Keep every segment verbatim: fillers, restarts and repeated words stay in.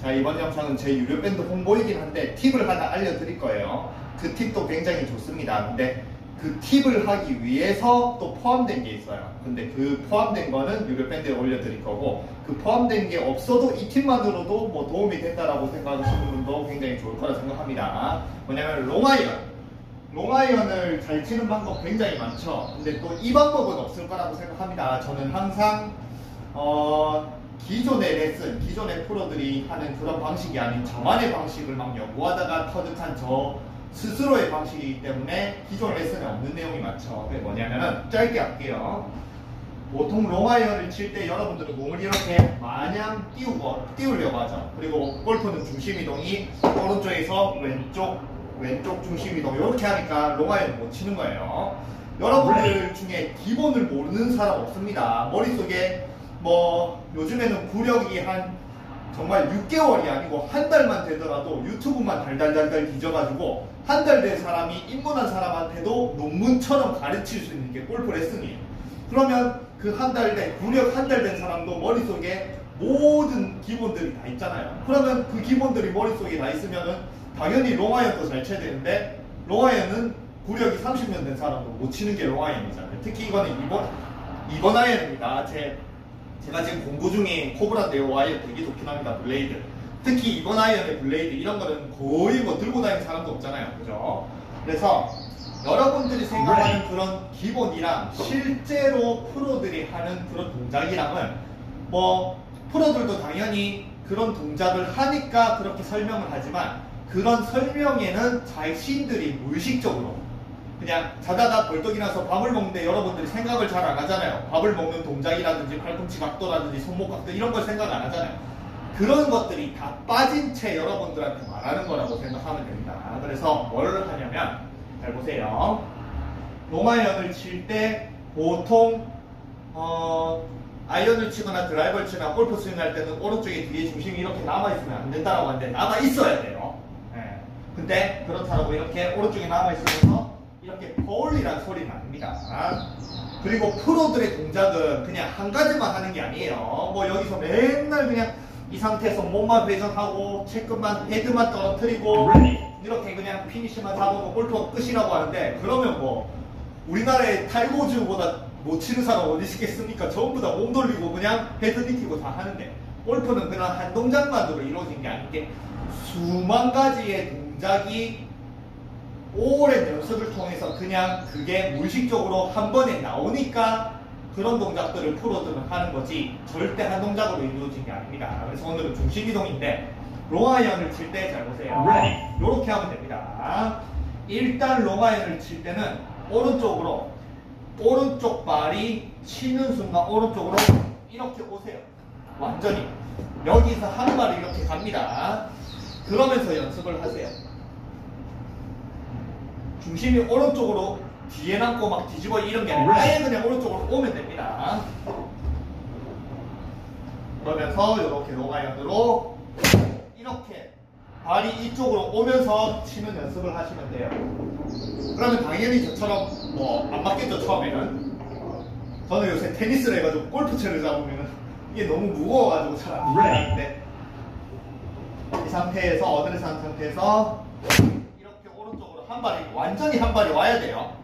자, 이번 영상은 제 유료 밴드 홍보이긴 한데 팁을 하나 알려드릴 거예요. 그 팁도 굉장히 좋습니다. 근데 그 팁을 하기 위해서 또 포함된 게 있어요. 근데 그 포함된 거는 유료 밴드에 올려드릴 거고, 그 포함된 게 없어도 이 팁만으로도 뭐 도움이 된다라고 생각하시는 분도 굉장히 좋을 거라 생각합니다. 뭐냐면 롱아이언. 롱아이언을 잘 치는 방법 굉장히 많죠. 근데 또 이 방법은 없을 거라고 생각합니다. 저는 항상 어, 기존의 레슨, 기존의 프로들이 하는 그런 방식이 아닌 저만의 방식을 막 연구하다가 터득한 저 스스로의 방식이기 때문에 기존 레슨에 없는 내용이 많죠. 그게 뭐냐면은 짧게 할게요. 보통 롱아이언을 칠 때 여러분들은 몸을 이렇게 마냥 띄우고 띄우려고 하죠. 그리고 골프는 중심 이동이 오른쪽에서 왼쪽 왼쪽 중심 이동 이렇게 하니까 롱아이언을 못 치는 거예요. 여러분들 중에 기본을 모르는 사람 없습니다. 머릿속에 뭐 요즘에는 구력이 한 정말 육 개월이 아니고 한 달만 되더라도 유튜브만 달달달달 뒤져가지고 한 달 된 사람이 입문한 사람한테도 논문처럼 가르칠 수 있는 게 골프 레슨이에요. 그러면 그 한 달 된, 구력 한 달 된 사람도 머릿속에 모든 기본들이 다 있잖아요. 그러면 그 기본들이 머릿속에 다 있으면은 당연히 롱아이언도 잘 쳐야 되는데, 롱아이언은 구력이 삼십 년 된 사람도 못 치는 게 롱아이언이잖아요. 특히 이거는 이번, 이번 아이언입니다. 제 제가 지금 공부 중에 코브라인데요. 아이언 되게 좋긴 합니다. 블레이드. 특히 이번 아이언의 블레이드 이런 거는 거의 뭐 들고 다니는 사람도 없잖아요. 그죠? 그래서 여러분들이 생각하는 그런 기본이랑 실제로 프로들이 하는 그런 동작이랑은 뭐 프로들도 당연히 그런 동작을 하니까 그렇게 설명을 하지만 그런 설명에는 자신들이 무의식적으로 그냥 자다가 벌떡 일어나서 밥을 먹는데 여러분들이 생각을 잘 안 하잖아요. 밥을 먹는 동작이라든지 팔꿈치 각도라든지 손목 각도 이런 걸 생각 안 하잖아요. 그런 것들이 다 빠진 채 여러분들한테 말하는 거라고 생각하면 됩니다. 그래서 뭘 하냐면 잘 보세요. 롱아이언을 칠 때 보통 어, 아이언을 치거나 드라이버를 치거나 골프 스윙 할 때는 오른쪽에 뒤에 중심이 이렇게 남아있으면 안 된다라고 하는데 남아있어야 돼요. 네. 근데 그렇다고 이렇게 오른쪽에 남아있으면서 이렇게 버울리라는 소리는 아닙니다. 그리고 프로들의 동작은 그냥 한 가지만 하는 게 아니에요. 뭐 여기서 맨날 그냥 이 상태에서 몸만 회전하고 체크만 헤드만 떨어뜨리고 이렇게 그냥 피니시만 잡아도 골프가 끝이라고 하는데, 그러면 뭐 우리나라의 타이거우즈보다 못 치는 사람 어디 있겠습니까? 전부 다 몸 돌리고 그냥 헤드 디키고 다 하는데, 골프는 그냥 한 동작만으로 이루어진 게 아닌 게 수만 가지의 동작이 오랜 연습을 통해서 그냥 그게 무의식적으로 한 번에 나오니까 그런 동작들을 프로들은 하는 거지 절대 한 동작으로 이루어진 게 아닙니다. 그래서 오늘은 중심 이동인데 롱아이언을 칠 때 잘 보세요. 이렇게 하면 됩니다. 일단 롱아이언을 칠 때는 오른쪽으로 오른쪽 발이 치는 순간 오른쪽으로 이렇게 오세요. 완전히 여기서 한 발이 이렇게 갑니다. 그러면서 연습을 하세요. 중심이 오른쪽으로 뒤에 남고 막 뒤집어 이런 게 아니라 아예 그냥 오른쪽으로 오면 됩니다. 그러면서 이렇게 롱아이언으로 이렇게 발이 이쪽으로 오면서 치는 연습을 하시면 돼요. 그러면 당연히 저처럼 뭐 안 맞겠죠. 처음에는 저는 요새 테니스를 해가지고 골프채를 잡으면 이게 너무 무거워가지고 잘 안 되는데, 이 상태에서 어드레스 한 상태에서 이렇게 오른쪽으로 한 발이 완전히 한 발이 와야 돼요.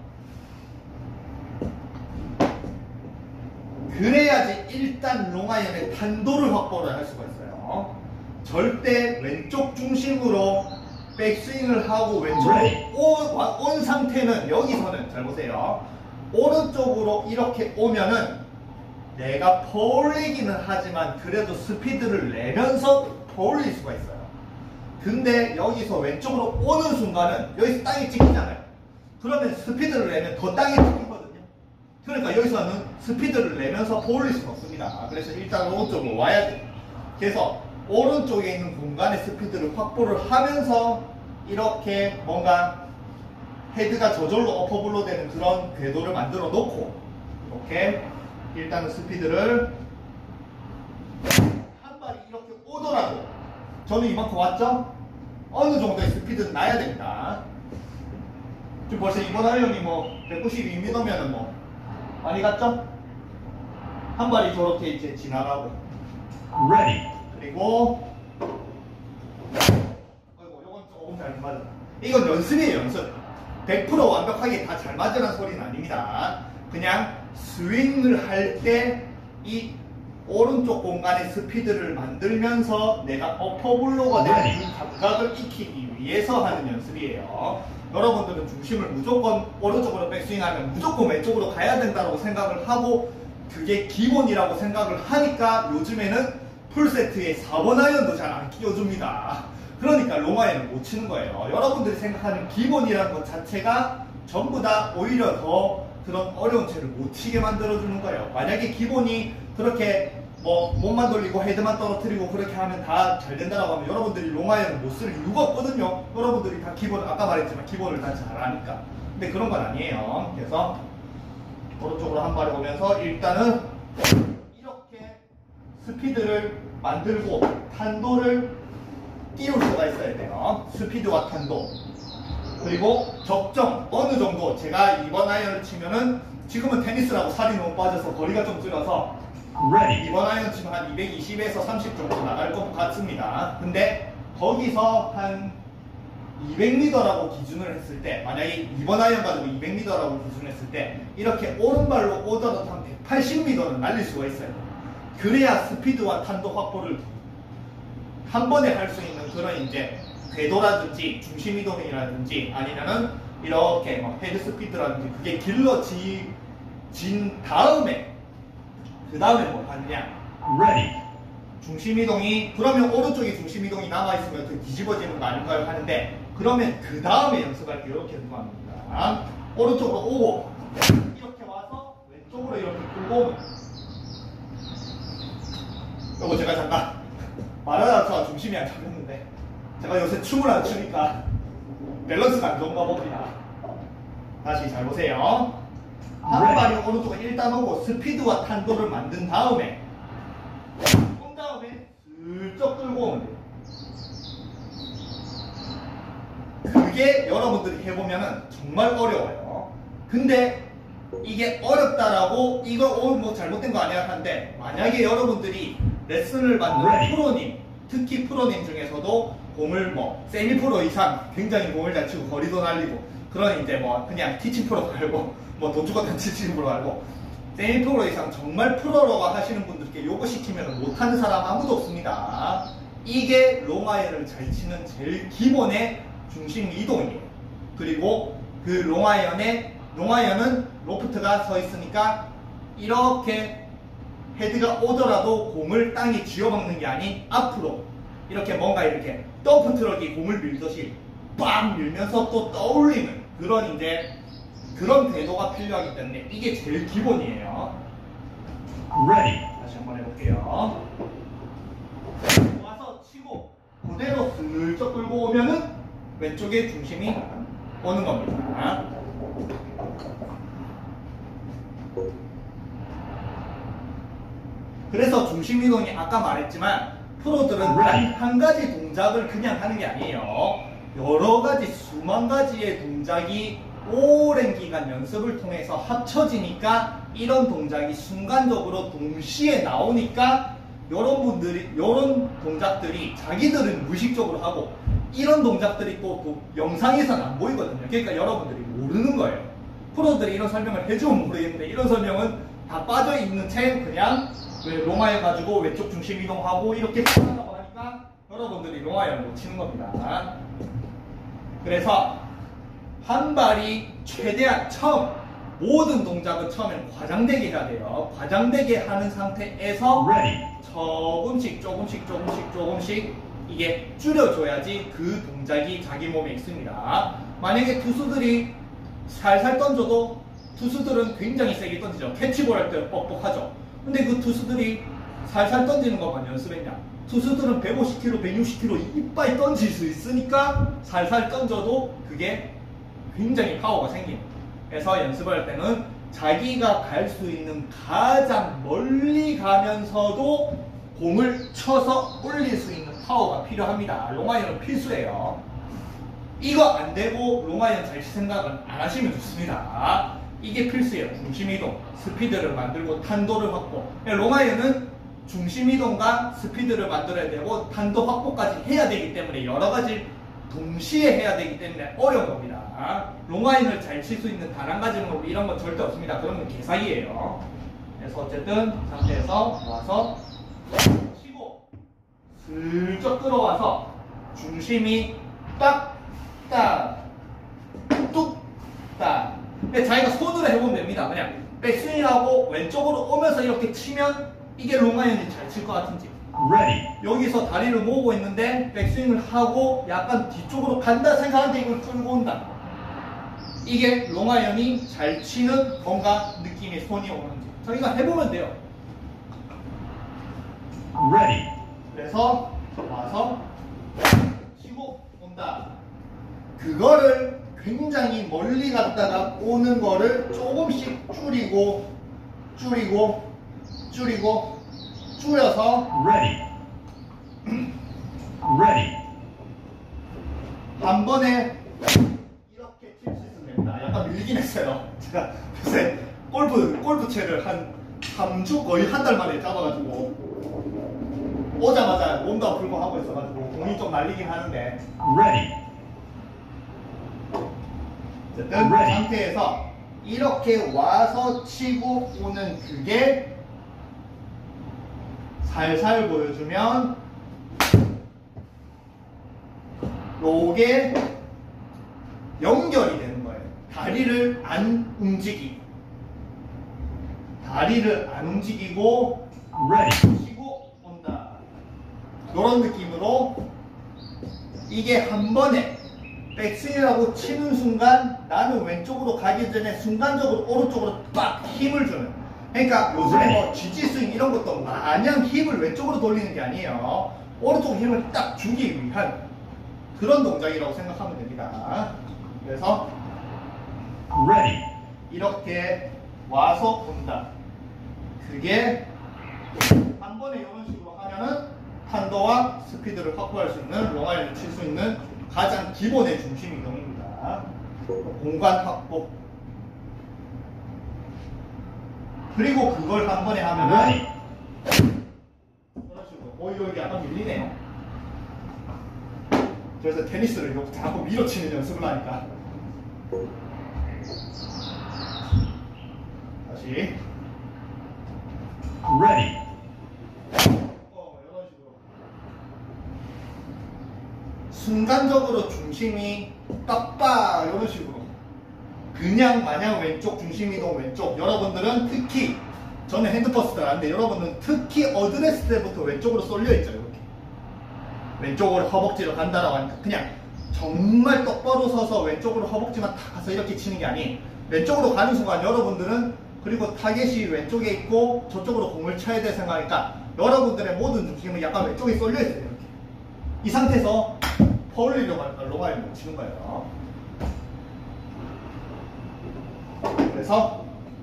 그래야지 일단 롱아이언의 탄도를 확보를 할 수가 있어요. 절대 왼쪽 중심으로 백스윙을 하고 왼쪽으로 온, 온 상태는 여기서는 잘 보세요. 오른쪽으로 이렇게 오면은 내가 퍼올리기는 하지만 그래도 스피드를 내면서 퍼올릴 수가 있어요. 근데 여기서 왼쪽으로 오는 순간은 여기서 땅이 찍히잖아요. 그러면 스피드를 내면 더 땅이 찍히거든요. 그러니까 여기서는 스피드를 내면서 퍼올릴 수가 없습니다. 그래서 일단 오른쪽으로 와야 돼요. 그래서 오른쪽에 있는 공간의 스피드를 확보를 하면서 이렇게 뭔가 헤드가 저절로 어퍼블로 되는 그런 궤도를 만들어 놓고 이렇게 일단은 스피드를 한 발이 이렇게 오더라도 저는 이만큼 왔죠? 어느 정도의 스피드는 나야 됩니다. 지금 벌써 이번 아이언이 뭐 백구십이 미터면은 뭐 많이 갔죠? 한 발이 저렇게 이제 지나가고 Ready. 그리고 이건 연습이에요, 연습. 백 퍼센트 완벽하게 다 잘 맞으라는 소리는 아닙니다. 그냥 스윙을 할 때 이 오른쪽 공간의 스피드를 만들면서 내가 어퍼블로가 되는 그 감각을 익히기 위해서 하는 연습이에요. 여러분들은 중심을 무조건 오른쪽으로 백스윙하면 무조건 왼쪽으로 가야 된다고 생각을 하고 그게 기본이라고 생각을 하니까 요즘에는 풀세트에 사 번 아이언도 잘 안 끼워줍니다. 그러니까 롱아이언을 못 치는 거예요. 여러분들이 생각하는 기본이라는 것 자체가 전부 다 오히려 더 그런 어려운 채를 못 치게 만들어주는 거예요. 만약에 기본이 그렇게 뭐 몸만 돌리고 헤드만 떨어뜨리고 그렇게 하면 다 잘 된다라고 하면 여러분들이 롱아이언을 못 쓸 이유가 없거든요. 여러분들이 다 기본, 아까 말했지만 기본을 다 잘하니까. 근데 그런 건 아니에요. 그래서 오른쪽으로 한 발에 오면서 일단은 이렇게 스피드를 만들고 탄도를 띄울 수가 있어야 돼요. 스피드와 탄도. 그리고 적정, 어느 정도. 제가 이번 아이언을 치면은 지금은 테니스라고 살이 너무 빠져서 거리가 좀 줄어서 Ready. 이번 아이언 치면 한 이백이십에서 삼십 정도 나갈 것 같습니다. 근데 거기서 한 이백 미터라고 기준을 했을 때, 만약에 이번 아이언 가지고 이백 미터라고 기준을 했을 때 이렇게 오른발로 오더라도 한 백팔십 미터는 날릴 수가 있어요. 그래야 스피드와 탄도 확보를 한 번에 할 수 있는 그런 이제 궤도라든지 중심 이동이라든지 아니면은 이렇게 뭐 헤드 스피드라든지 그게 길러진 다음에 그 다음에 뭐 하느냐? Ready. 중심 이동이 그러면 오른쪽에 중심 이동이 남아 있으면 그 뒤집어지는 거 아닐까요? 하는데 그러면 그 다음에 연습할 때 이렇게 들어갑니다. 오른쪽으로 오고 이렇게 와서 왼쪽으로 이렇게 끌고 오면 요거 제가 잠깐 말하다가 중심이 안 잡혔는데 제가 요새 춤을 안 추니까 밸런스가 안 좋은가 봅니다. 다시 잘 보세요. 한 발이 오른쪽에 일단 오고 스피드와 탄도를 만든 다음에 그 다음에 슬쩍 끌고 오면 돼요. 그게 여러분들이 해보면은 정말 어려워요. 근데 이게 어렵다라고 이거 오늘 뭐 잘못된 거 아니야 하는데 만약에 여러분들이 레슨을 받는 프로님, 특히 프로님 중에서도 공을 뭐 세미 프로 이상 굉장히 공을 잘 치고 거리도 날리고 그런 이제 뭐 그냥 티칭 프로 말고 뭐 돈 주고 티칭 프로 말고 세미 프로 이상 정말 프로라고 하시는 분들께 요거 시키면 못하는 사람 아무도 없습니다. 이게 롱아이언을 잘 치는 제일 기본의 중심 이동이에요. 그리고 그 롱아이언에 롱아이언은 로프트가 서 있으니까 이렇게 헤드가 오더라도 공을 땅에 쥐어박는 게 아닌 앞으로 이렇게 뭔가 이렇게 덤프 트럭이 공을 밀듯이 빵 밀면서 또 떠올리는 그런 이제 그런 궤도가 필요하기 때문에 이게 제일 기본이에요. Ready. 다시 한번 해볼게요. 와서 치고 그대로 슬쩍 끌고 오면은 왼쪽에 중심이 오는 겁니다. 그래서 중심 이동이 아까 말했지만 프로들은 단 한 가지 동작을 그냥 하는 게 아니에요. 여러 가지 수만 가지의 동작이 오랜 기간 연습을 통해서 합쳐지니까 이런 동작이 순간적으로 동시에 나오니까 이런 분들이 이런 동작들이 자기들은 무의식적으로 하고 이런 동작들이 또, 또 영상에서는 안 보이거든요. 그러니까 여러분들이 모르는 거예요. 프로들이 이런 설명을 해주면 모르겠는데 이런 설명은 다 빠져있는 채 그냥 롱아이언 가지고 왼쪽 중심 이동하고 이렇게 한다고 하니까 여러분들이 롱아이언을 못 치는 겁니다. 그래서 한 발이 최대한 처음 모든 동작은 처음엔 과장되게 해야 돼요. 과장되게 하는 상태에서 조금씩 조금씩 조금씩 조금씩 이게 줄여줘야지 그 동작이 자기 몸에 있습니다. 만약에 투수들이 살살 던져도 투수들은 굉장히 세게 던지죠. 캐치볼 할 때 뻑뻑하죠. 근데 그 투수들이 살살 던지는 것만 연습했냐? 투수들은 백오십 킬로미터, 백육십 킬로미터 이빨 던질 수 있으니까 살살 던져도 그게 굉장히 파워가 생깁니다. 그래서 연습을 할 때는 자기가 갈 수 있는 가장 멀리 가면서도 공을 쳐서 올릴 수 있는 파워가 필요합니다. 롱아이언은 필수예요. 이거 안 되고 롱아이언 잘 칠 생각은 안 하시면 좋습니다. 이게 필수예요. 중심이동, 스피드를 만들고 탄도를 확보. 롱아이언은 중심이동과 스피드를 만들어야 되고 탄도 확보까지 해야 되기 때문에 여러 가지 동시에 해야 되기 때문에 어려운 겁니다. 롱아인을 잘 칠 수 있는 단 한 가지 방법 이런 건 절대 없습니다. 그런 건 개사기예요. 그래서 어쨌든 상태에서 와서 치고 슬쩍 끌어와서 중심이 딱, 딱, 뚝, 딱. 근데 자기가 손으로 해보면 됩니다. 그냥 백스윙하고 왼쪽으로 오면서 이렇게 치면 이게 롱아이언이 잘 칠 것 같은지. Ready. 여기서 다리를 모으고 있는데 백스윙을 하고 약간 뒤쪽으로 간다 생각하는데 이걸 끌고 온다. 이게 롱아이언이 잘 치는 뭔가 느낌의 손이 오는지 저희가 해보면 돼요. Ready. 그래서 와서 치고 온다. 그거를 굉장히 멀리 갔다가 오는 거를 조금씩 줄이고 줄이고 줄이고 줄여서 Ready. Ready. 한 번에 이렇게 칠 수 있으면 됩니다. 약간 밀리긴 했어요. 제가 요새 골프, 골프채를 한 삼 주 거의 한 달 만에 잡아가지고 오자마자 몸도 아프고 하고 있어가지고 공이 좀 날리긴 하는데 Ready. 어쨌든 그 상태에서 이렇게 와서 치고 오는 그게 살살 보여주면 요게 연결이 되는 거예요. 다리를 안 움직이고 다리를 안 움직이고 Ready. 치고 온다. 이런 느낌으로 이게 한 번에 백스윙이라고 치는 순간 나는 왼쪽으로 가기 전에 순간적으로 오른쪽으로 빡 힘을 주는. 그러니까 요즘에 뭐 지지 스윙 이런 것도 마냥 힘을 왼쪽으로 돌리는 게 아니에요. 오른쪽 힘을 딱 주기 위한 그런 동작이라고 생각하면 됩니다. 그래서 Ready. 이렇게 와서 온다. 그게 한 번에 이런 식으로 하면은 탄도와 스피드를 확보할 수 있는 롱아이언을 칠 수 있는 가장 기본의 중심 이동입니다. 공간 확보. 그리고 그걸 한 번에 하면은 Ready. 이런 식으로. 어, 이거 여기 약간 밀리네요. 그래서 테니스를 이렇게 자꾸 밀어치는 연습을 하니까. 다시. Ready. 어, 이런 식으로. 순간적으로 중심이 빡빡 이런 식으로. 그냥 마냥 왼쪽 중심 이동 왼쪽. 여러분들은 특히 저는 핸드퍼스트 하는데 여러분은 특히 어드레스 때부터 왼쪽으로 쏠려 있죠. 이렇게. 왼쪽으로 허벅지로 간다라고 하니까 그냥 정말 똑바로 서서 왼쪽으로 허벅지만 탁 가서 이렇게 치는 게 아닌 왼쪽으로 가는 순간 여러분들은 그리고 타겟이 왼쪽에 있고 저쪽으로 공을 쳐야 될 생각이니까 여러분들의 모든 중심은 약간 왼쪽에 쏠려 있어요. 이렇게. 이 상태에서 퍼올리려고 하니까 롱아이언을 치는 거예요. 그래서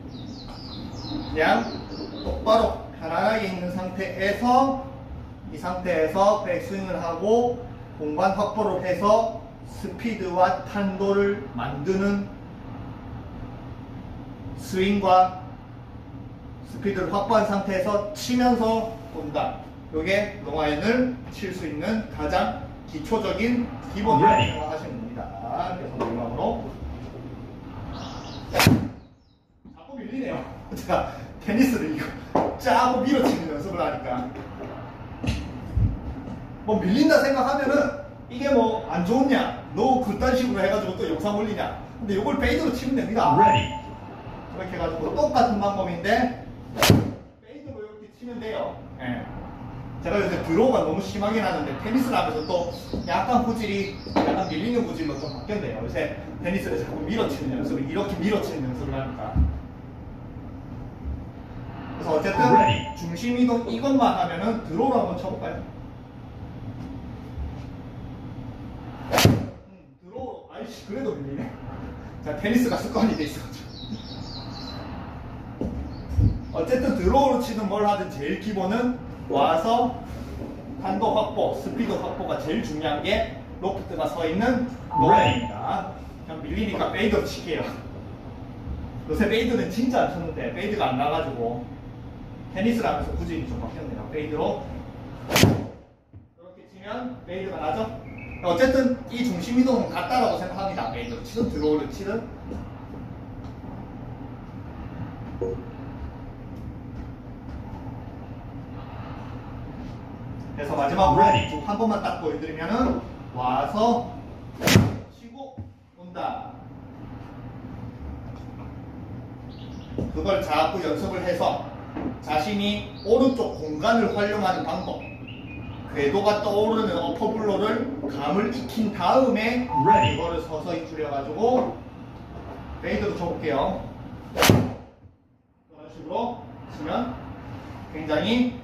그냥 똑바로 편안하게 있는 상태에서 이 상태에서 백스윙을 하고 공간 확보를 해서 스피드와 탄도를 만드는 스윙과 스피드를 확보한 상태에서 치면서 본다. 이게 롱아이언을 칠 수 있는 가장 기초적인 기본이라고 생각하시면 됩니다. 그래서 마지막으로 자꾸 밀리네요. 제가 테니스를 이거 짜고 밀어치는 연습을 하니까 뭐 밀린다 생각하면은 이게 뭐 안 좋냐 너 그딴 식으로 해가지고 또 영상 올리냐 근데 이걸 페이드로 치면 됩니다. Ready. 이렇게 해가지고 똑같은 방법인데 페이드로 이렇게 치면 돼요. 예. 제가 요새 드로우가 너무 심하게 나는데 테니스를 하면서 또 약간 구질이 약간 밀리는 구질로 좀 바뀌었네요. 요새 테니스를 자꾸 밀어치는 연습을 이렇게 밀어치는 연습을 하니까. 그래서 어쨌든 Ready. 중심 이동 이것만 하면은 드로우를 한번 쳐볼까요? 음, 드로우 아이씨 그래도 밀리네. 자 테니스가 습관이 돼 있어가지고. 어쨌든 드로우로 치든 뭘 하든 제일 기본은 와서 탄도 확보, 스피드 확보가 제일 중요한 게 로프트가 서 있는 노래입니다. 그냥 밀리니까 페이드로 칠게요. 요새 페이드는 진짜 안 쳤는데 페이드가 안 나가지고 테니스를 하면서 구질이 좀 바뀌었네요. 페이드로 이렇게 치면 페이드가 나죠? 어쨌든 이 중심 이동은 같다라고 생각합니다. 메이저로 치든 드로우를 치든. 그래서 마지막으로 Ready. 한 번만 딱 보여드리면은 와서 치고 온다. 그걸 자꾸 연습을 해서 자신이 오른쪽 공간을 활용하는 방법, 궤도가 떠오르는 어퍼블로를 감을 익힌 다음에 Ready. 이거를 서서히 줄여가지고 페이드도 쳐볼게요. 이런 식으로 치면 굉장히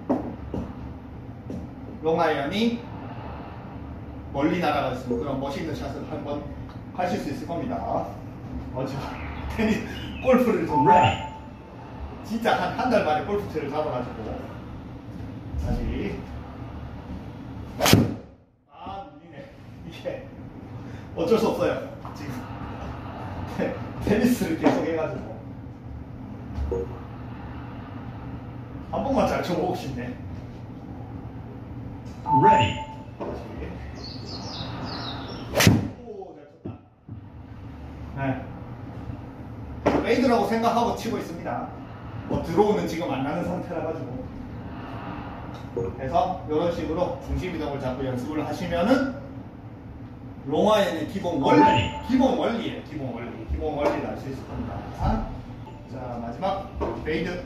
롱아이언이 멀리 날아갈 수 있는 그런 멋있는 샷을 한번 하실 수 있을 겁니다. 어제 테니스 골프를 정말 Ready. 진짜 한 한 달 만에 골프채를 잡아가지고 다시 아 밀리네. 이게 어쩔 수 없어요. 지금 테, 테니스를 계속 해가지고 한 번만 잘 쳐보고 싶네. Ready. 오, 잘 쳤다. 네. 페이드라고 생각하고 치고 있습니다. 뭐 들어오는 지금 안 나는 상태라 가지고. 그래서 이런 식으로 중심 이동을 잡고 연습을 하시면은 롱아이언의 기본 원리, Ready. 기본 원리예요. 기본 원리, 기본 원리를 알 수 있을 겁니다. 자, 마지막 페이드.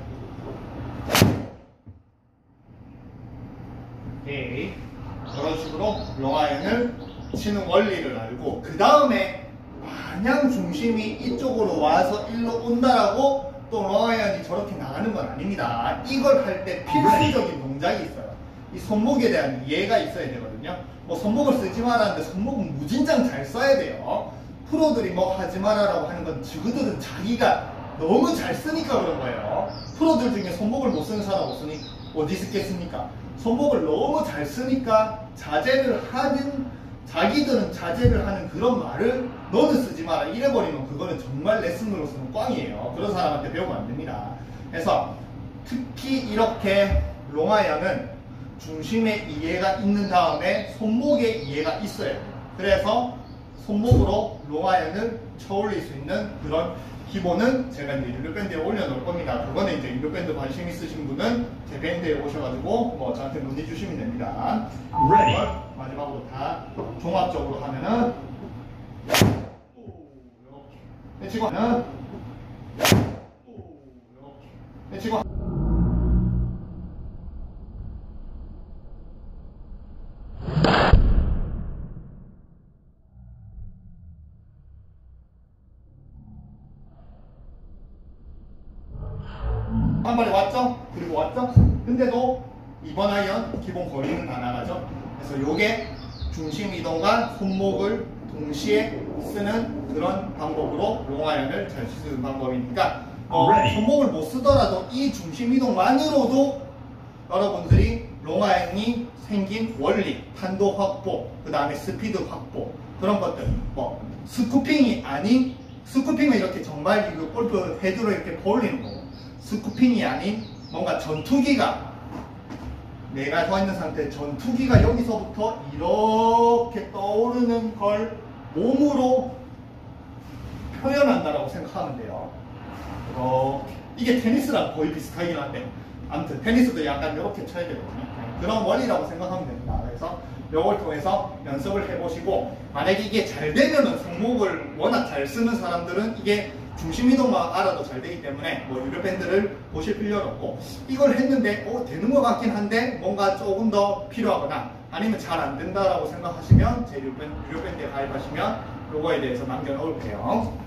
오케이. 이런 식으로 롱아이언을 치는 원리를 알고 그 다음에 마냥 중심이 이쪽으로 와서 일로 온다라고 또 롱아이언이 저렇게 나가는 건 아닙니다. 이걸 할 때 필수적인 동작이 있어요. 이 손목에 대한 이해가 있어야 되거든요. 뭐 손목을 쓰지 말라는데 손목은 무진장 잘 써야 돼요. 프로들이 뭐 하지 말아라고 하는 건 그들은 자기가 너무 잘 쓰니까 그런 거예요. 프로들 중에 손목을 못 쓰는 사람 없으니 어디 쓰겠습니까? 손목을 너무 잘 쓰니까 자제를 하는, 자기들은 자제를 하는 그런 말을 너는 쓰지 마라 이래버리면 그거는 정말 레슨으로서는 꽝이에요. 그런 사람한테 배우면 안 됩니다. 그래서 특히 이렇게 롱아이언은 중심의 이해가 있는 다음에 손목의 이해가 있어야 돼요. 그래서 손목으로 롱아이언을 쳐올릴 수 있는 그런 기본은 제가 이제 유료밴드에 올려놓을 겁니다. 그거는 이제 유료밴드 관심 있으신 분은 제 밴드에 오셔가지고 뭐 저한테 문의 주시면 됩니다. Ready. 이걸 마지막으로 다 종합적으로 하면은 이렇게 해치고 하면 이렇게 해치고 한 발에 왔죠? 그리고 왔죠? 근데도 이번 아이언 기본 거리는 다 나가죠? 그래서 요게 중심 이동과 손목을 동시에 쓰는 그런 방법으로 롱아이언을 잘 쓰는 방법이니까 어, Ready. 손목을 못 쓰더라도 이 중심 이동만으로도 여러분들이 롱아이언이 생긴 원리, 탄도 확보, 그 다음에 스피드 확보 그런 것들 뭐 스쿠핑이 아닌 스쿠핑은 이렇게 정말 이거 골프 헤드로 이렇게 벌리는 거고 스쿠핑이 아닌 뭔가 전투기가 내가 서 있는 상태 전투기가 여기서부터 이렇게 떠오르는 걸 몸으로 표현한다라고 생각하면 돼요. 어, 이게 테니스랑 거의 비슷하긴 한데 아무튼 테니스도 약간 이렇게 쳐야 되거든요. 그런 원리라고 생각하면 됩니다. 그래서 이걸 통해서 연습을 해보시고 만약에 이게 잘 되면은 손목을 워낙 잘 쓰는 사람들은 이게 중심 이동만 알아도 잘 되기 때문에 뭐 유료 밴드를 보실 필요는 없고 이걸 했는데 어, 되는 것 같긴 한데 뭔가 조금 더 필요하거나 아니면 잘 안 된다라고 생각하시면 제 유료 밴드에 가입하시면 요거에 대해서 남겨놓을게요.